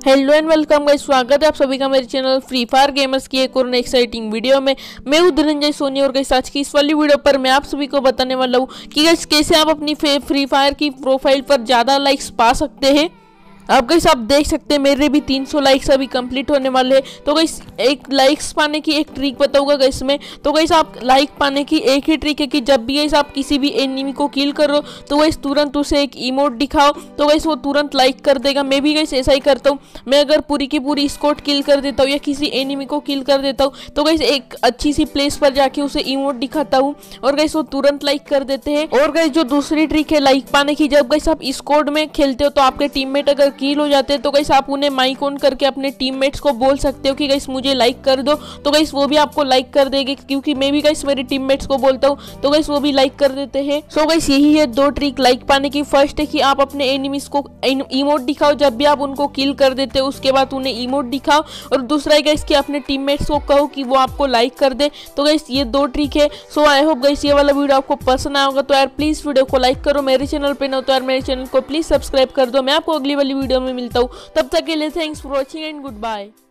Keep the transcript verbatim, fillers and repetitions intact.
Hello and welcome guys, स्वागत है आप सभी का मेरे चैनल फ्री फायर गेमर्स की एक और एक्साइटिंग वीडियो में। मैं हूं धनंजय सोनी और गाइस आज की इस वाली वीडियो पर मैं आप सभी को बताने वाला हूं कि गाइस कैसे आप अपनी फ्री फायर की प्रोफाइल पर ज़्यादा लाइक्स पा सकते हैं। अब गाइस आप देख सकते हैं मेरे भी तीन सौ लाइक्स अभी कंप्लीट होने वाले हैं। तो गाइस एक लाइक्स पाने की एक ट्रिक बताऊंगा गाइस में। तो गाइस आप लाइक पाने की एक ही ट्रिक है कि जब भी गाइस आप किसी भी एनिमी को किल करो तो गाइस तुरंत उसे एक इमोट दिखाओ, तो गाइस वो तुरंत लाइक कर देगा। मैं भी गाइस ऐसा ही करता हूँ। मैं अगर पूरी की पूरी स्क्वाड किल कर देता हूँ या किसी एनिमी को किल कर देता हूँ तो गाइस एक अच्छी सी प्लेस पर जाके उसे इमोट दिखाता हूँ और गाइस वो तुरंत लाइक कर देते हैं। और गाइस जो दूसरी ट्रिक है लाइक पाने की, जब गाइस आप स्क्वाड में खेलते हो तो आपके टीममेट अगर किल हो जाते हैं तो गाइस आप उन्हें माइक ऑन करके अपने टीममेट्स को बोल सकते हो कि गाइस मुझे लाइक कर दो, तो गाइस वो भी आपको लाइक कर देंगे। क्योंकि मैं भी गाइस मेरे टीममेट्स को बोलता हूँ तो गाइस वो भी लाइक कर देते हैं। सो गाइस यही है दो ट्रिक लाइक पाने की। फर्स्ट है कि आप अपने एनिमीज को इमोट दिखाओ जब भी आप उनको किल कर देते हो, उसके बाद उन्हें इमोट दिखाओ। और दूसरा है गाइस कि अपने टीममेट्स को कहो कि वो आपको लाइक कर दे। तो गाइस ये दो ट्रिक है। सो आई होप गाइस ये वाला वीडियो आपको पसंद आया होगा। तो यार प्लीज वीडियो को लाइक करो, मेरे चैनल पे ना हो तो यार मेरे चैनल को प्लीज सब्सक्राइब कर दो। मैं आपको अगली वाली वीडियो में मिलता हूँ, तब तक के लिए thanks for watching and good bye.